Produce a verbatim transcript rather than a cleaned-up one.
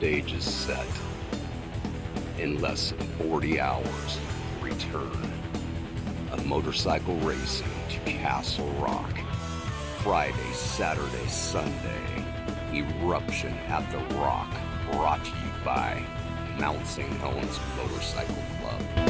stage is set. In less than forty hours, return of motorcycle racing to Castle Rock. Friday, Saturday, Sunday, Eruption at the Rock, brought to you by Announcing Helens Motorcycle Club.